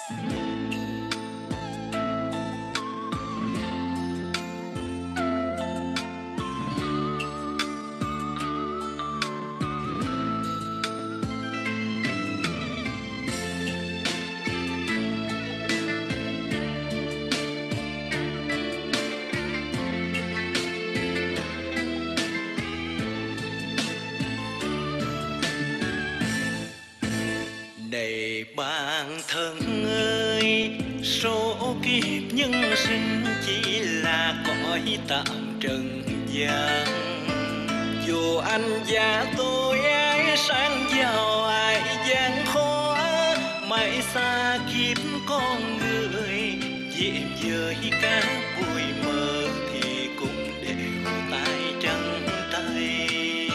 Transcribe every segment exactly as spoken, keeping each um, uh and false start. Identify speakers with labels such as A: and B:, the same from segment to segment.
A: Này bạn thân ơi, số kiếp nhân sinh chỉ là cõi tạm trần gian. Dù anh và tôi ai sang giàu ai gian khó, mãi xa kiếp con người, về với cả bụi mờ thì cũng đều tay trắng tay.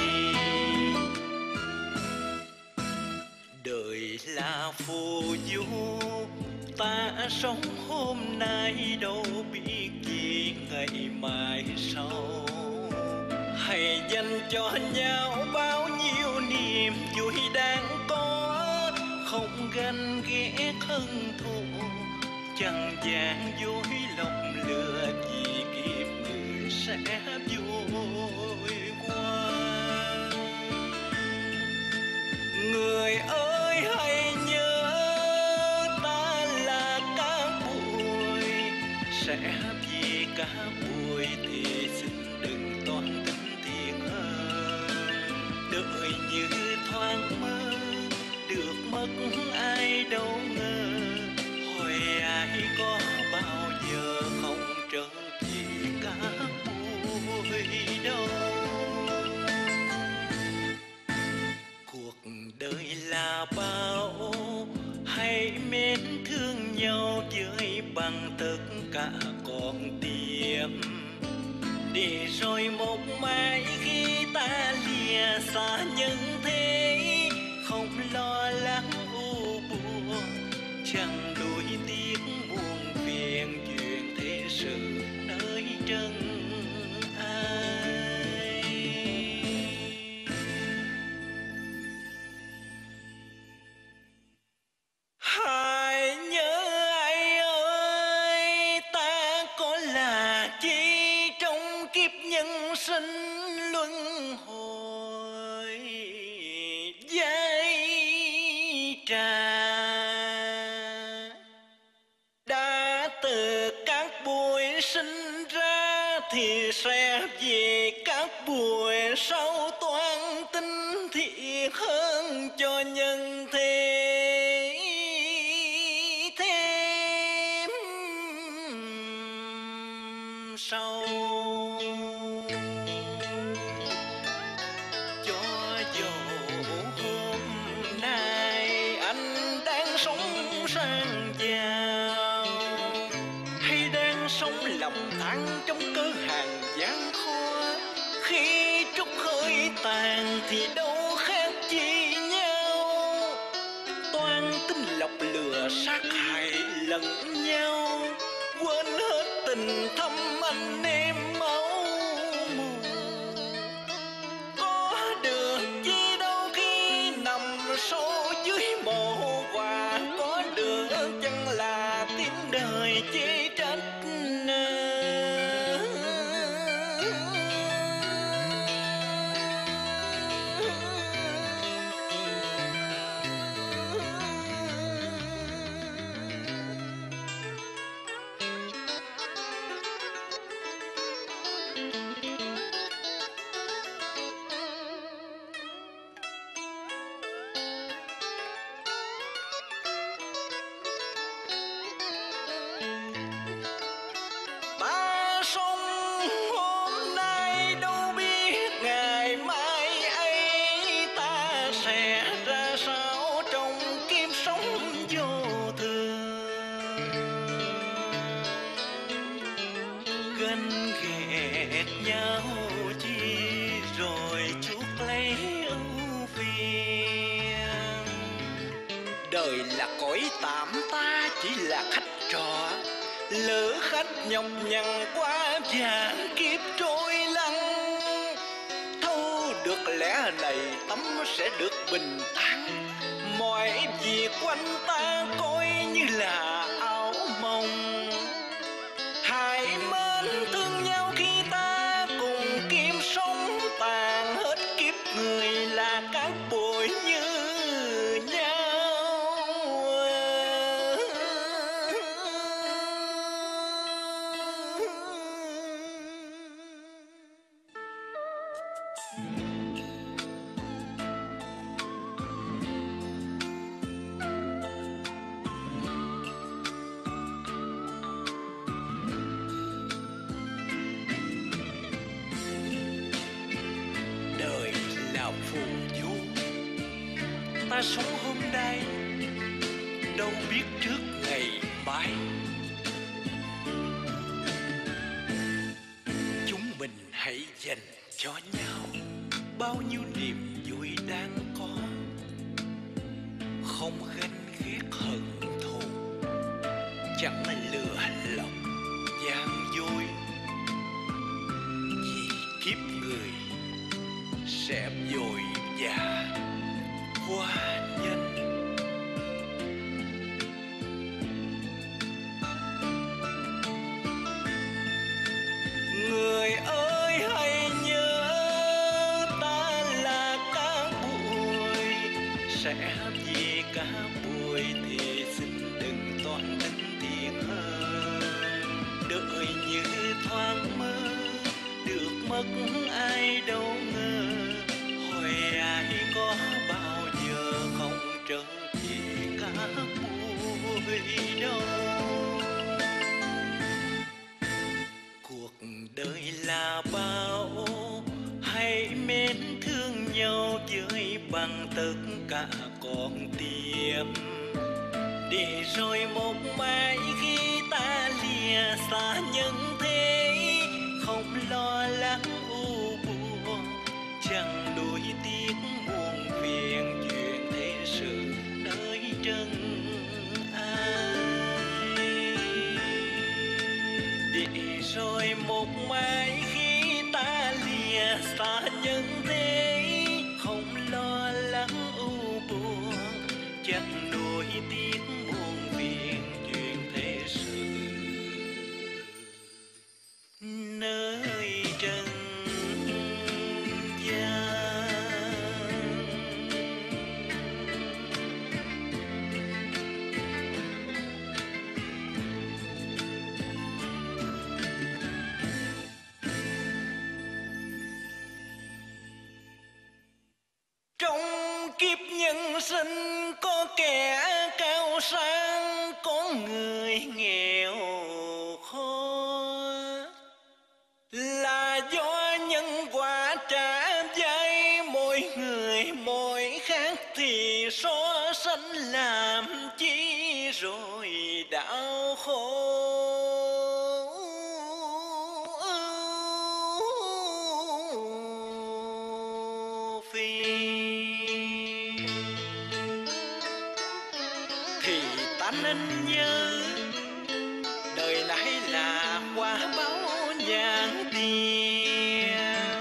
A: Đời là phù du, ta sống hôm nay đâu biết gì ngày mai sau. Hãy dành cho nhau bao nhiêu niềm vui đang có, không ganh ghét hận thù, chẳng gian dối lòng lừa, vì kiếp người sẽ vui qua. Người ơi hãy nhớ ta là cá bụi, sẽ vì cá bụi thì xin đừng toan tính thiện hơn. Đời như thoáng mơ, được mất ai đâu ngờ, hỏi ai có bao giờ không trở về cá bụi đâu. Cuộc đời là bao, hãy mến thương nhau với bằng tất cả con tim. Để rồi một mai khi ta lìa xa nhân thế, không lo lắng u buồn, chẳng nuối tiếc muôn phiền, chuyện thế sự nơi trần ai. Hãy nhớ ai ơi, ta có là chi trong kiếp nhân sinh luân hồi dây trà. Đã từ các bụi sinh ra thì sẽ về các bụi sau, toan tính thiện hơn cho nhân thế. Thêm sau cho dù hôm nay anh đang sống sang giàu, hay đang sống lòng than trong cơ hàng gian khó, khi trút hơi tàn thì đâu khác chi nhau. Toan tính lọc lừa sát hại lẫn nhau, quên hết tình thâm anh em máu mù. Có được chi đâu khi nằm sâu dưới mộ, và có được chẳng là tiếng đời chê trách. Ta sống hôm nay đâu biết ngày mai ấy ta sẽ ra sao trong kiếp sống vô thường. Ganh ghét nhau chi rồi chuốc lấy ưu phiền. Đời là cõi tạm, ta chỉ là khách trò, lỡ khách nhọc nhằn qua vàng kiếp trôi lăn. Thâu được lẽ này tâm sẽ được bình an, mọi mọi việc quanh ta coi như là ảo mộng. Hãy mến thương nhau khi ta cùng kiếm sống, tàn hết kiếp người là cát bụi như nhau. Đời là phù du, ta sống hôm nay đâu biết trước ngày mai. Chúng mình hãy dành cho nhau bao nhiêu niềm vui đang có, không ganh ghét hận thù, chẳng lừa lọc gian dối. Vì kiếp người sẽ vội vã qua nhanh. Người ơi hãy nhớ ta là cá bụi, sẽ vì cá bụi thì xin đừng toan tính tiền hơn. Đợi như thoáng mơ được mất ai đâu ngờ, hồi ai có bao giờ không trở về cá bụi đâu. Cuộc đời là bao, hãy mến thương nhau với bằng tất cả con tim. Để rồi một mai khi ta lìa xa nhân thế, không lo lắng u buồn, chẳng đuổi tiếc muôn phiền chuyện thế sự nơi trần ai. Để rồi một mai khi ta lìa xa nhân thế, không lo lắng u buồn, chẳng đuổi tiếc muôn phiền chuyện thế sự nơi trần gian. Trong kiếp nhân sinh có kẻ cao sang, có người nghèo khó, là do nhân quả trả dây. Mỗi người mỗi khác thì so sánh làm chi rồi đau khổ. Thì ta nên nhớ đời này là quả báo nhãn tiền,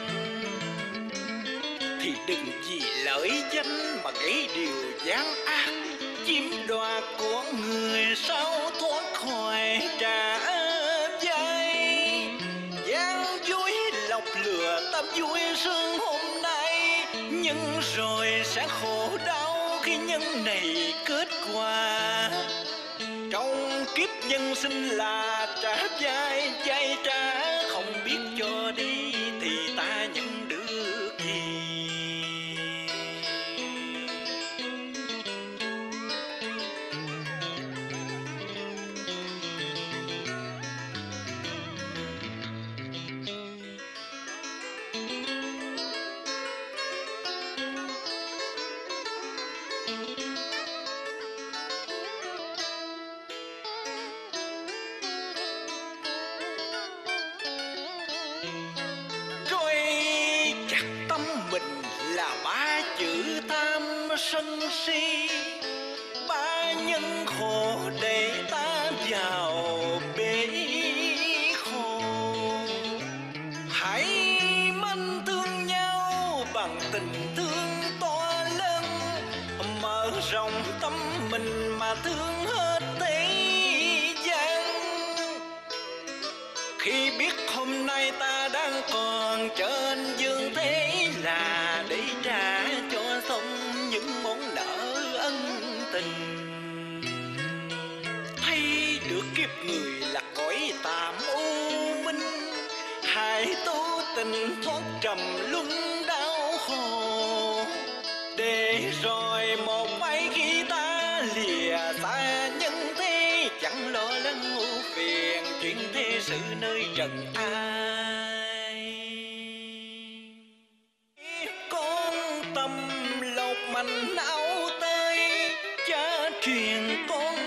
A: thì đừng vì lợi danh mà gây điều gian ác, chiếm đoạt của người sao thoát khỏi trả dây. Gian dối lọc lừa ta vui sướng hôm nay, nhưng rồi sẽ khổ đau khi nhân này kết quả. Trong kiếp nhân sinh là trả dai, dai trả không biết cho đi thì ta nhận được gì. Là ba chữ tham sân si, ba nhân khổ để ta vào bể khổ. Hãy mến thương nhau bằng tình thương to lớn, mở rộng tâm mình mà thương hết thế gian. Khi biết hôm nay ta đang còn trên dương thế là để trả cho xong những món nợ ân tình. Thấy được kiếp người là cõi tạm u minh, hãy tu tình thoát trầm luân đau khổ. Để rồi một mai khi ta lìa xa nhân thế, chẳng lo lắng ưu phiền chuyện thế sự nơi trần ai. Con tâm lộc mạnh áo tơi, cha truyền con